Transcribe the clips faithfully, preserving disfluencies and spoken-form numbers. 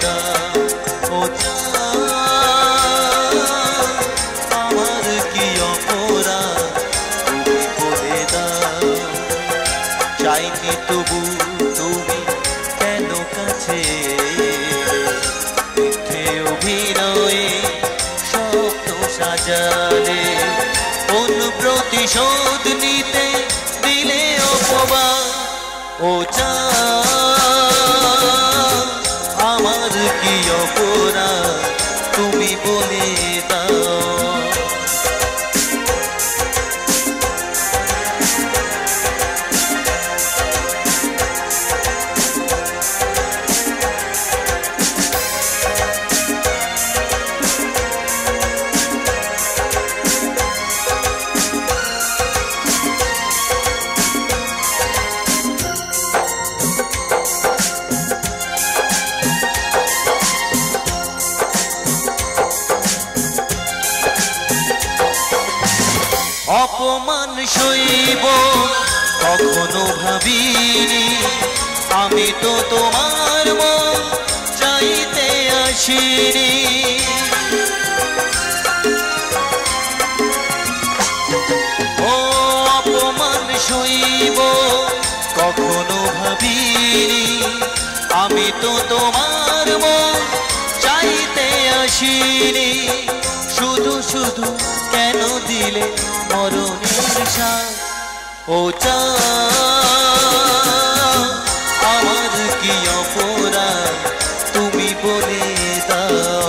দাও ও আমার কি অপরাধ তুমি বলে দাও চাইনি তবু তুমি কেন কাছে মিথ্যে অভিনয়ে স্বপ্ন সাজালে কোন প্রতিশোধ নিতে দিলে অপবাদ ও আমার কি অপরাধ তুমি বলে দাও অপমান সইব কখনো ভাবিনি আমি তো তোমার মন চাইতে আসিনি ও অপমান সইব কখনো ভাবিনি আমি তো তোমার মন চাইতে আসিনি শুধু শুধু কেন দিলে মরণের সাথ ও আমার কি অপরাধ তুমি বলে দাও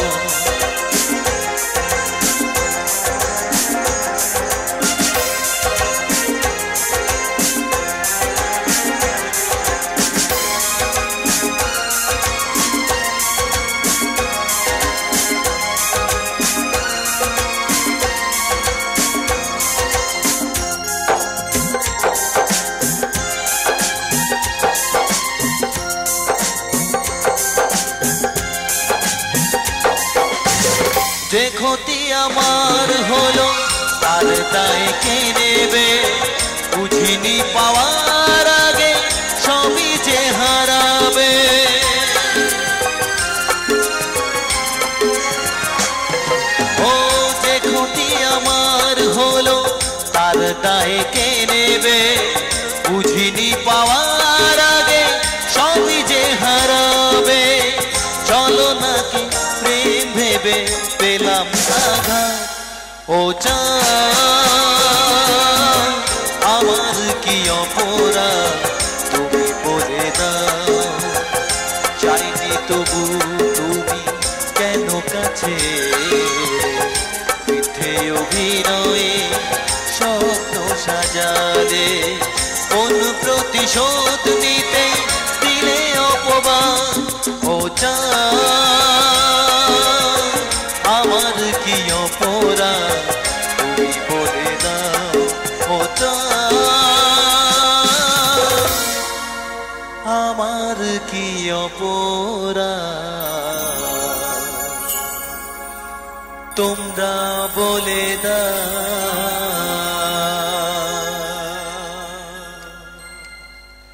যে ক্ষতি আমার হলো তার দায় কে নেবে বুঝিনি পাওয়ার আগে সবই যে হারাবে ও যে ক্ষতি আমার হলো তার দায় কে নেবে বুঝিনি পাওয়ার আগে সবই যে হারাবে চলো নাকি প্রেম ভেবে পেলাম আঘাত ও আমার কি অপরাধ তুমি বলে দাও চাইনি তবু তুমি কেন কাছে মিথ্যে অভিনয়ে স্বপ্ন সাজালে কোন প্রতিশোধ নিতে দিলে অপবাদ ও আমার কি অপরাধ তুমি বলে দাও ও আমার কি অপরাধ তোমরা বলে দাও।